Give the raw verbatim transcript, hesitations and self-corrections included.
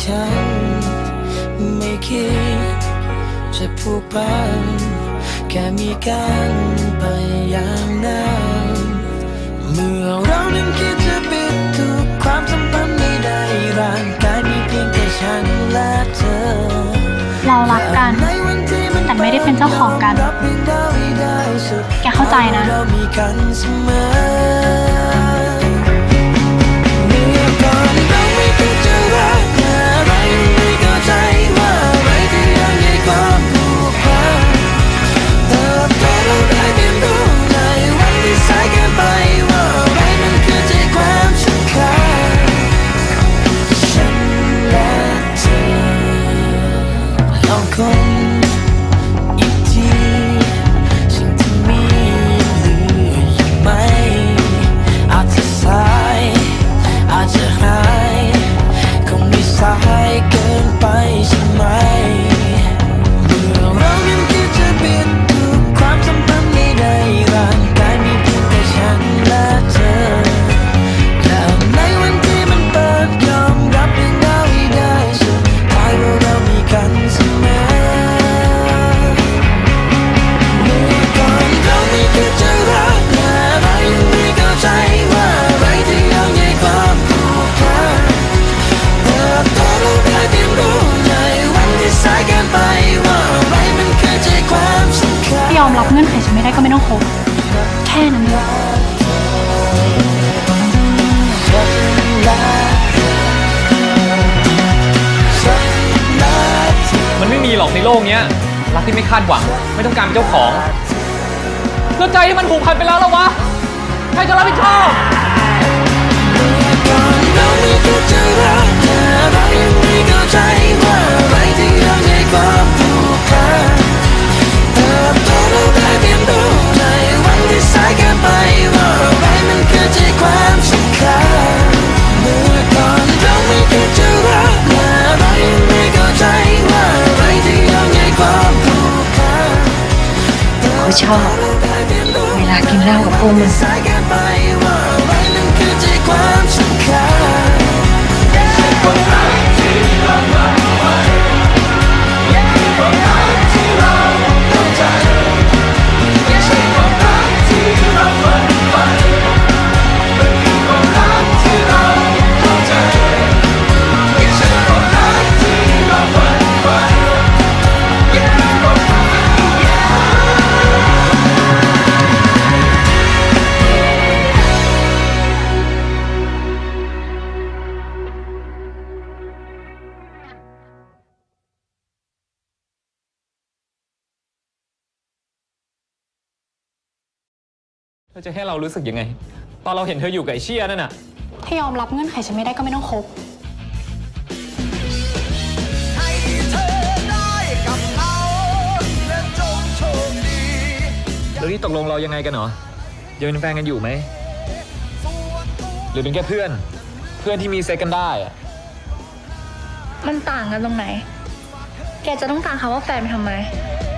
ฉันไม่คิดจะผูกพันแค่มีกันไปอย่างนั้นเมื่อเรานั้นคิดจะปิดทุกความสัมพันธ์ไม่ได้ร่างกายมีเพียงแค่ฉันและเธอเรารักกันแต่ไม่ได้เป็นเจ้าของกันแกเข้าใจนะอีกทีสิ่งที่มีเหลืออยู่ไหมอาจจะสายอาจจะหายคงไม่สายเกินไปใช่ไหมเมื่อเรายังคิดจะปิดทุกความสัมพันธ์ไม่ได้ร่างกายมีเพียงแต่ฉันและเธอแล้วในวันที่มันเปิดยอมรับเรื่องราวที่ได้สุดท้ายว่าเรามีกันเสมอยอมรับเงื่อนไขฉันไม่ได้ก็ไม่ต้องคบแค่นั้นเองมันไม่มีหรอกในโลกเนี้ยรักที่ไม่คาดหวังไม่ต้องการเป็นเจ้าของแล้วใจที่มันผูกพันไปแล้วล่ะวะใครจะรับผิดชอบเขาชอบเวลากินเหล้ากับพวกมึงเธอจะให้เรารู้สึกยังไงตอนเราเห็นเธออยู่กับไอ้เชี่ยนั่นน่ะถ้ายอมรับเงื่อนไขฉันไม่ได้ก็ไม่ต้องคบแล้วนี่ตกลงเรายังไงกันเหรอยังเป็นแฟนกันอยู่ไหมหรือเป็นแค่เพื่อนเพื่อนที่มีเซ็กกันได้อะมันต่างกันตรงไหนแกจะต้องการคำว่าแฟนไปทำไม